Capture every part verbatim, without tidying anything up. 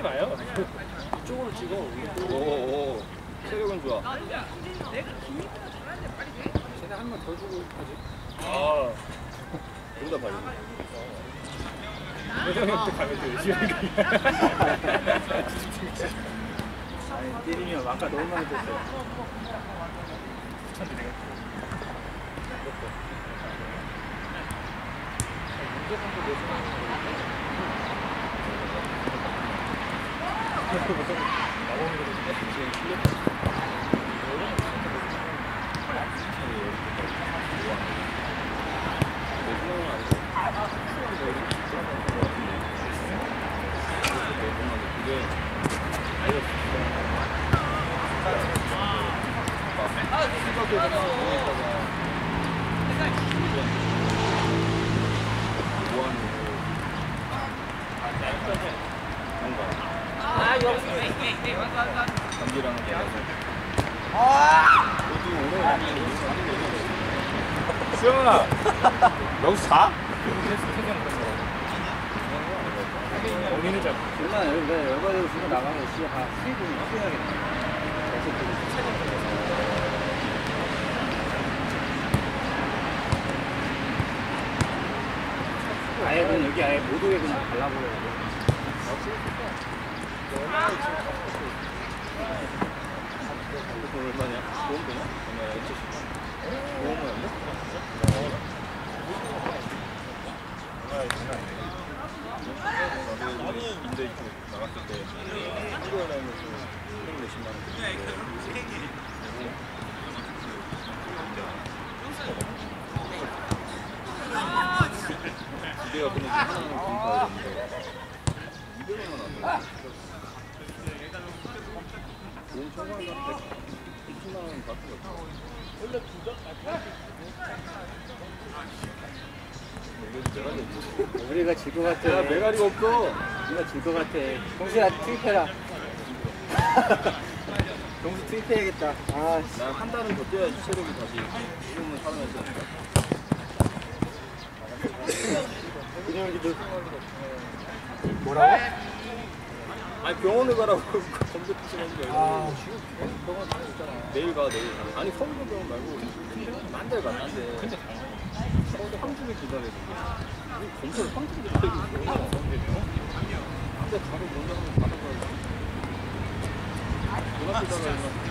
마요. 이쪽으로 찍어. 오오. 체력은 좋아. 쟤네 한 번 더 주고 하지. 아. 여기다 봐, 여기. 회장님한테 가면 또 열심히 하니까. 아니, 때리면 아까 너무 많이 뺐어요. 천천히 내가. 문제상도 내주면 나오는 거도 지금 실력. 감기랑 수영아 여기서 자? 본인은 잡고 얼마나 열받아서 수고 나가면 진짜 다 수입은 확인하겠네. 아예 그냥 여기 아예 모두에 그냥 발라버려야 돼. 돈 얼마냐? 보험 되냐? 얼마야? 칠십 만 보험은 안 돼? 얼마야? 장난 아니야. 인대 입고 나갔을 때 한국에 나오면서 백 몇십만 원 기대가 끊어지면 하나는 돈 봐야 되는데 이백 원은 안 돼. 보험 청구하면 백십만 원 받을 거 없어. 원래 부자? 우리가 질 것 같아. 야, 메가리가 없어. 우리가 질 것 같아. 동수야, 투입해라. 동수 투입해야겠다. 아, 난 한 달은 더 뛰어야지 체력이 다시 지금은 살아날 수 있을까? 그냥 여기도 뭐라고? 아니 병원을 가라고 검사 피시는 게 아니라 아, 지금 병원 다 있잖아. 내일 가 내일 가. 아니 서울병원 병원 말고 만대 가 만대. 근데 서울대 황중에 기다려야 돼. 검사를 황중에 기다리고 있어. 근데 바로 먼저 한번 받아봐야지. 전화기다가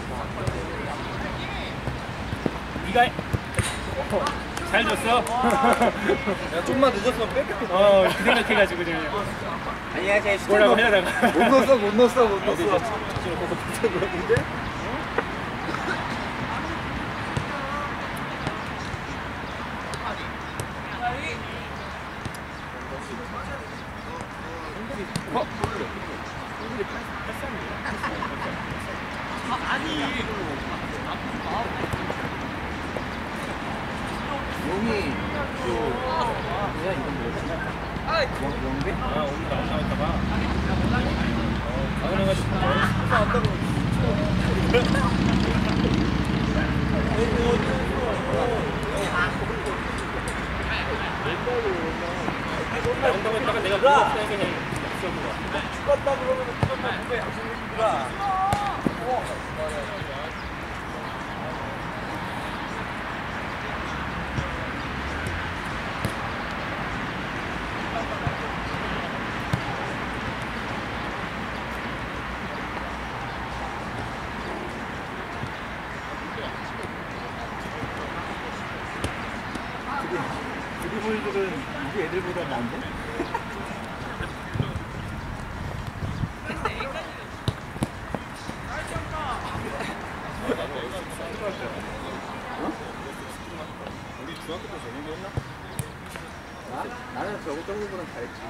네가 어, 잘 줬어. 야 좀만 늦었으면 뺏겼겠다. 어, 그 생각해가지고 지금 아니야, 제 뭐라고 하려다가 못 넣었어, 못 넣었어, 못 어디 넣었어. 자신을 보고 못하고 했는데? 어? 용이 그 뭐야 이건 뭐였지? 용배? 아, 오늘 안 나올까봐. 어, 당연해가지고 진짜 안다고 나온다고 했다가 내가 그거 없애게 해. 죽었다 그러면 죽었다 누가 약속이구나. 드리블들은 우리 애들보다 나은데? 우리 중학교 때 저런 거 했나? 나? 나는 저거 정도보단 잘했지.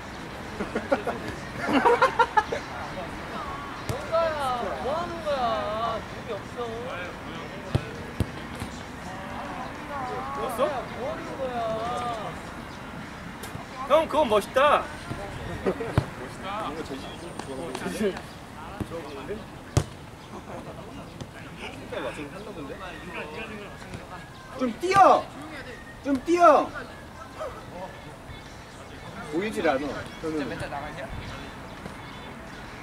뭔가야, 뭐 하는 거야? 무기 없어. 왔어? 뭐 하는 거야? 형, 그건 멋있다. 뭔가 재질이 좀 좋아 보이는데? 좋아 보이는데? 색깔 맞춰서 했나 본데? 좀 뛰어! 좀 뛰어! 보이질 않아. 저는.